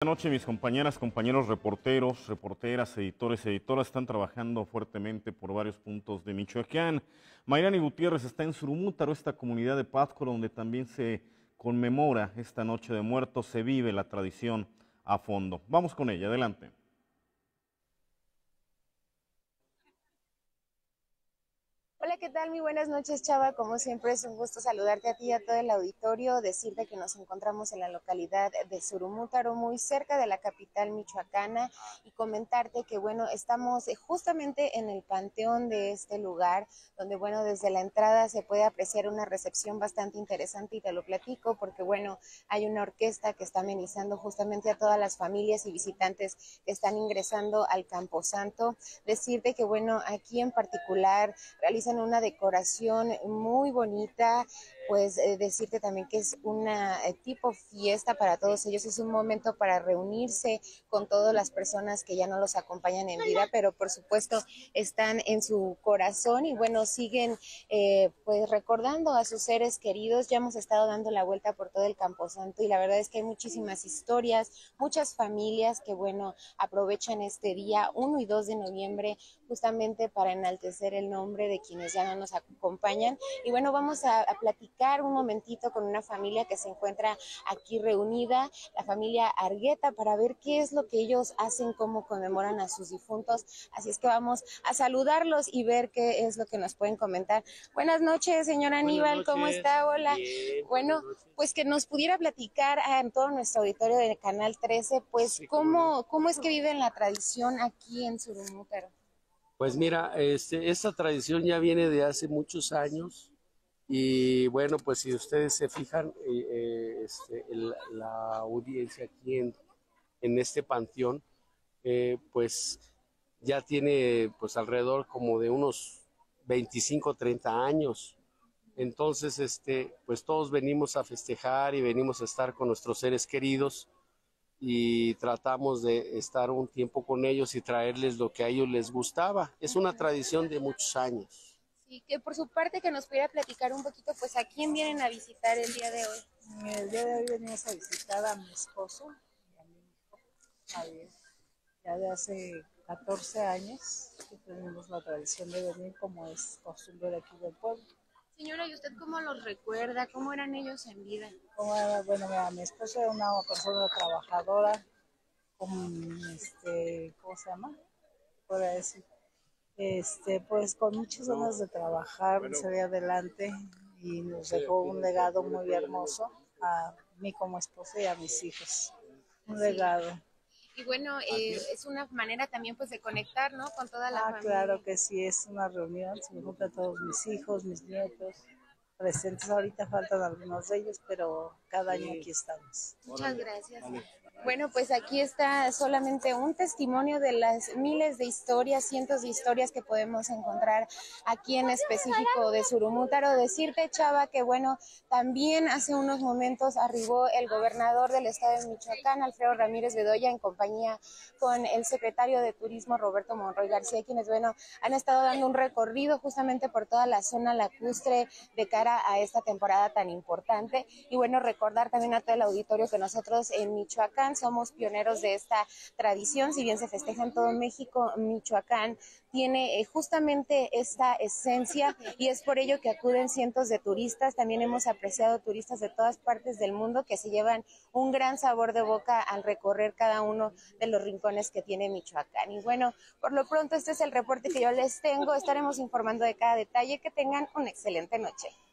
Esta noche mis compañeras, compañeros reporteros, reporteras, editores, editoras están trabajando fuertemente por varios puntos de Michoacán. Mayrani Gutiérrez está en Surumútaro, esta comunidad de Pátzcuaro, donde también se conmemora esta Noche de Muertos, se vive la tradición a fondo. Vamos con ella, adelante. Hola, ¿qué tal? Muy buenas noches, Chava. Como siempre es un gusto saludarte a ti y a todo el auditorio, decirte que nos encontramos en la localidad de Surumútaro, muy cerca de la capital michoacana, y comentarte que, bueno, estamos justamente en el panteón de este lugar, donde, bueno, desde la entrada se puede apreciar una recepción bastante interesante y te lo platico porque, bueno, hay una orquesta que está amenizando justamente a todas las familias y visitantes que están ingresando al Camposanto. Decirte que, bueno, aquí en particular realizan una decoración muy bonita, pues decirte también que es una tipo fiesta para todos ellos, es un momento para reunirse con todas las personas que ya no los acompañan en vida, pero por supuesto están en su corazón y bueno, siguen pues recordando a sus seres queridos. Ya hemos estado dando la vuelta por todo el Camposanto y la verdad es que hay muchísimas historias, muchas familias que bueno, aprovechan este día 1 y 2 de noviembre justamente para enaltecer el nombre de quienes ya no nos acompañan. Y bueno, vamos a platicar un momentito con una familia que se encuentra aquí reunida, la familia Argueta, para ver qué es lo que ellos hacen, cómo conmemoran a sus difuntos. Así es que vamos a saludarlos y ver qué es lo que nos pueden comentar. Buenas noches, señor Aníbal, ¿cómo está? Hola. Bien, bueno, pues que nos pudiera platicar en todo nuestro auditorio del Canal 13, pues sí, cómo es que viven la tradición aquí en Surumútaro. Pues mira, esta tradición ya viene de hace muchos años y bueno, pues si ustedes se fijan, la audiencia aquí en este panteón, pues ya tiene pues alrededor como de unos 25, 30 años. Entonces, pues todos venimos a festejar y venimos a estar con nuestros seres queridos y tratamos de estar un tiempo con ellos y traerles lo que a ellos les gustaba. Es una tradición de muchos años. Sí, que por su parte que nos pudiera platicar un poquito, pues a quién vienen a visitar el día de hoy. El día de hoy venimos a visitar a mi esposo y a mi hijo Javier. Ya de hace 14 años que tenemos la tradición de venir, como es costumbre de aquí del pueblo. Señora, ¿y usted cómo los recuerda? ¿Cómo eran ellos en vida? Como era, bueno, mira, mi esposo era una persona trabajadora, con, ¿cómo se llama? Podría decir, pues con muchas ganas de trabajar, de salir adelante, y nos dejó un legado muy hermoso a mí como esposa y a mis hijos. Un legado. Y bueno, es una manera también pues de conectar, ¿no? Con toda la familia. Claro que sí, es una reunión, se me juntan todos mis hijos, mis nietos, presentes. Ahorita faltan algunos de ellos, pero cada año aquí estamos. Muchas gracias. Bueno, pues aquí está solamente un testimonio de las miles de historias, cientos de historias que podemos encontrar aquí en específico de Surumútaro. Decirte, Chava, que bueno, también hace unos momentos arribó el gobernador del estado de Michoacán, Alfredo Ramírez Bedoya, en compañía con el secretario de Turismo, Roberto Monroy García, quienes, bueno, han estado dando un recorrido justamente por toda la zona lacustre de cara a esta temporada tan importante. Y bueno, recordar también a todo el auditorio que nosotros en Michoacán somos pioneros de esta tradición. Si bien se festeja en todo México, Michoacán tiene justamente esta esencia y es por ello que acuden cientos de turistas. También hemos apreciado turistas de todas partes del mundo que se llevan un gran sabor de boca al recorrer cada uno de los rincones que tiene Michoacán. Y bueno, por lo pronto este es el reporte que yo les tengo. Estaremos informando de cada detalle. Que tengan una excelente noche.